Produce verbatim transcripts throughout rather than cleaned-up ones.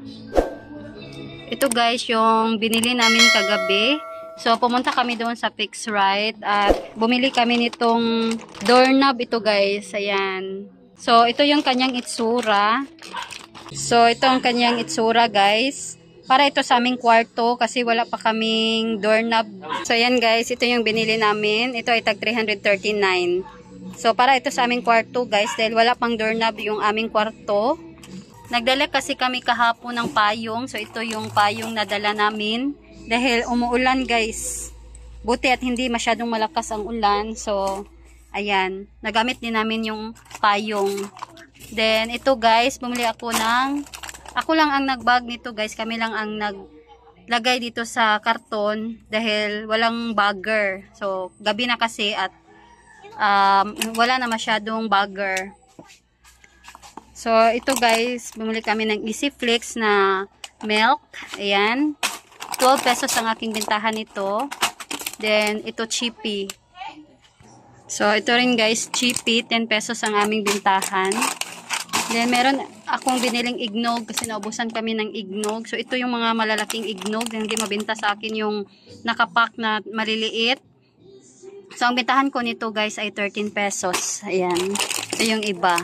Ito guys, yung binili namin kagabi. So, pumunta kami doon sa Fix Right at bumili kami nitong doorknob ito guys. Ayan. So, ito yung kanyang itsura. So, ito ang kanyang itsura guys. Para ito sa aming kwarto kasi wala pa kaming doorknob. So, ayan guys, ito yung binili namin. Ito ay tag three hundred thirty-nine. So, para ito sa aming kwarto guys dahil wala pang doorknob yung aming kwarto. Nagdala kasi kami kahapon ng payong. So, ito yung payong na dala namin. Dahil umuulan guys. Buti at hindi masyadong malakas ang ulan. So, ayan. Nagamit din namin yung payong. Then, ito guys, bumili ako ng... Ako lang ang nagbag nito guys. Kami lang ang naglagay dito sa karton. Dahil walang bagger. So, gabi na kasi at um, wala na masyadong bagger. So, ito guys, bumili kami ng Easy Flix na milk. Ayan. twelve pesos ang aking bintahan nito. Then, ito Chippy. So, ito rin guys, Chippy. ten pesos ang aming bintahan. Then, meron akong biniling ignog kasi naubusan kami ng ignog. So, ito yung mga malalaking ignog. Hindi mabinta sa akin yung nakapack na maliliit. So, ang bintahan ko nito guys ay thirteen pesos. Ayan. Ito yung iba.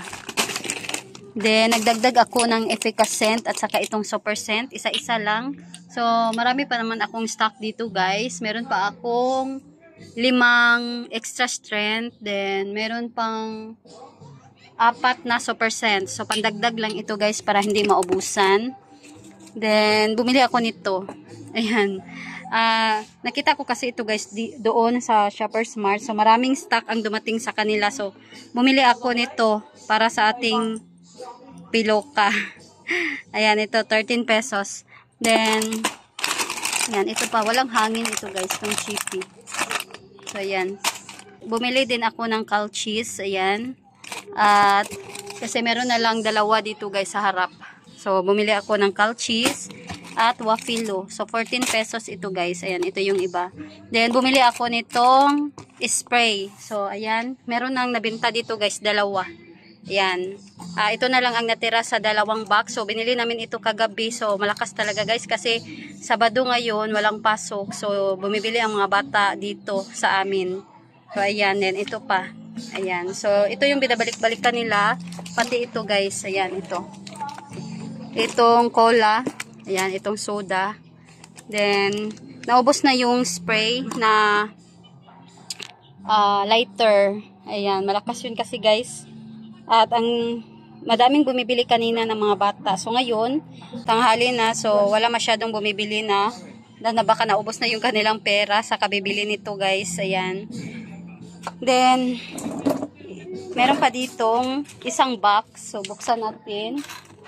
Then, nagdagdag ako ng efficacent at saka itong super scent. Isa-isa lang. So, marami pa naman akong stock dito, guys. Meron pa akong limang extra strength. Then, meron pang apat na super scent. So, pandagdag lang ito, guys, para hindi maubusan. Then, bumili ako nito. Ayan. Uh, nakita ko kasi ito, guys, di, doon sa Shoppers Mart. So, maraming stock ang dumating sa kanila. So, bumili ako nito para sa ating piloka. Ayan, ito thirteen pesos. Then, ayan, ito pa. Walang hangin ito guys, itong Chippy. So, ayan. Bumili din ako ng cal cheese. Ayan. At, kasi meron na lang dalawa dito guys sa harap. So, bumili ako ng cal cheese at wafilo. So, fourteen pesos ito guys. Ayan, ito yung iba. Then, bumili ako nitong spray. So, ayan. Meron nang nabinta dito guys, dalawa. Ayan. Uh, ito na lang ang natira sa dalawang box. So, binili namin ito kagabi. So, malakas talaga guys kasi Sabado ngayon, walang pasok. So, bumibili ang mga bata dito sa amin. So, ayan. Then, ito pa. Ayan. So, ito yung binabalik-balikan nila. Pati ito guys. Ayan, ito. Itong cola. Ayan, itong soda. Then, naubos na yung spray na uh, lighter. Ayan, malakas yun kasi guys. At ang madaming bumibili kanina ng mga bata. So ngayon, tanghali na. So wala masyadong bumibili na. Na, na baka naubos na yung kanilang pera sa kabibili nito guys. Ayan. Then, meron pa ditong isang box. So buksan natin.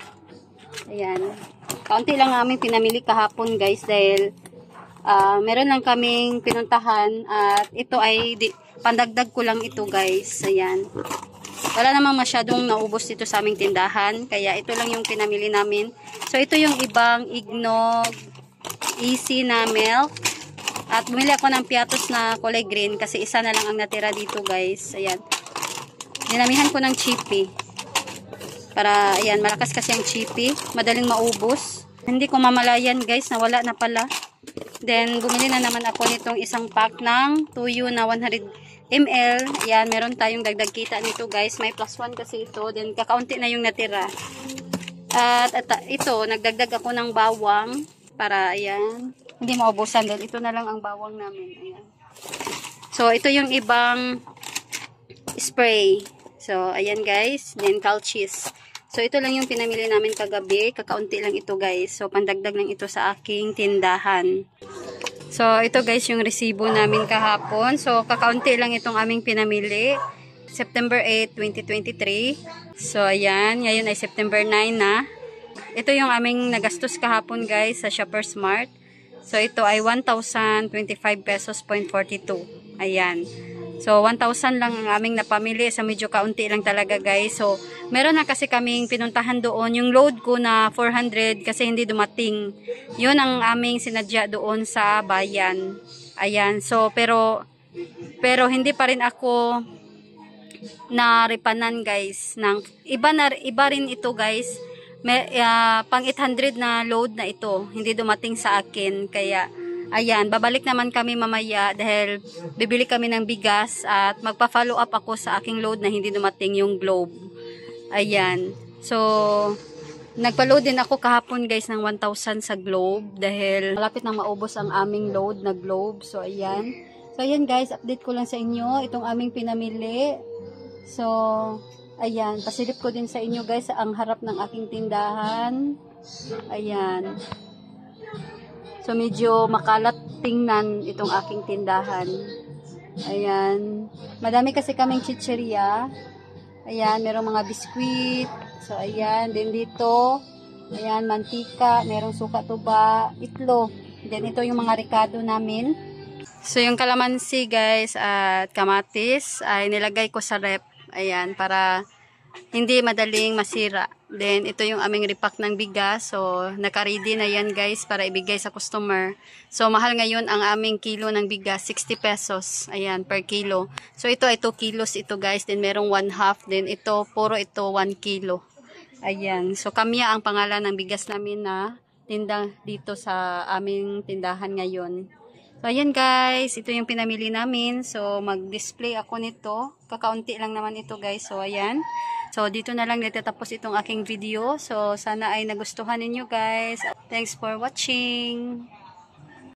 Ayan. Kaunti lang aming pinamili kahapon guys. Dahil uh, meron lang kaming pinuntahan. At ito ay di, pandagdag ko lang ito guys. Ayan. Wala namang masyadong naubos dito sa aming tindahan. Kaya ito lang yung pinamili namin. So, ito yung ibang ignog easy na milk. At bumili ako ng piatos na kulay green. Kasi isa na lang ang natira dito guys. Ayan. Dinamihan ko ng Chippy. Para, ayan, malakas kasi ang Chippy. Madaling maubos. Hindi ko mamalayan guys na wala na pala. Then, bumili na naman ako nitong isang pack ng tuyo na one hundred milliliters. Ayan, meron tayong dagdag kita nito guys. May plus one kasi ito. Then, kakaunti na yung natira. At, at ito, nagdagdag ako ng bawang. Para, ayan, hindi maubusan doon. Ito na lang ang bawang namin. Ayan. So, ito yung ibang spray. So, ayan guys. Then, cal cheese. So, ito lang yung pinamili namin kagabi. Kakaunti lang ito guys. So, pandagdag lang ito sa aking tindahan. So, ito guys yung resibo namin kahapon. So, kakaunti lang itong aming pinamili. September eighth, twenty twenty-three. So, ayan. Ngayon ay September nine na. Ito yung aming nagastos kahapon guys sa Shoppers Mart. So, ito ay one thousand twenty-five pesos point forty-two. Ayan. So, one thousand lang ang aming napamili. So, medyo kaunti lang talaga guys. So, meron na kasi kaming pinuntahan doon. Yung load ko na four hundred kasi hindi dumating. Yun ang aming sinadya doon sa bayan. Ayan. So, pero, pero hindi pa rin ako na ripanan guys. Ng, iba, na, iba rin ito guys. may, uh, pang eight hundred na load na ito. Hindi dumating sa akin. Kaya, ayan, babalik naman kami mamaya dahil bibili kami ng bigas at magpa-follow up ako sa aking load na hindi dumating yung globe. Ayan. So, nagpa-load din ako kahapon guys ng one thousand sa globe dahil malapit nang maubos ang aming load na globe. So, ayan. So, ayan guys, update ko lang sa inyo itong aming pinamili. So, ayan, pasilip ko din sa inyo guys ang harap ng aking tindahan. Ayan. So, medyo makalat tingnan itong aking tindahan. Ayan. Madami kasi kaming chicheria. Ayan, merong mga biskwit. So, ayan. Then dito, ayan, mantika. Merong suka tuba, itlog. Then ito yung mga rekado namin. So, yung kalamansi guys at kamatis ay nilagay ko sa rep. Ayan, para hindi madaling masira. Then, ito yung aming repack ng bigas. So, naka-ready na yan guys para ibigay sa customer. So, mahal ngayon ang aming kilo ng bigas, sixty pesos. Ayan, per kilo. So, ito ay two kilos ito guys. Then, merong one half. Then, ito, puro ito one kilo. Ayan. So, Kamya ang pangalan ng bigas namin na tinda dito sa aming tindahan ngayon. So, ayan guys. Ito yung pinamili namin. So, mag-display ako nito. Kakaunti lang naman ito guys. So, ayan. So, dito na lang natatapos itong aking video. So, sana ay nagustuhan ninyo guys. Thanks for watching.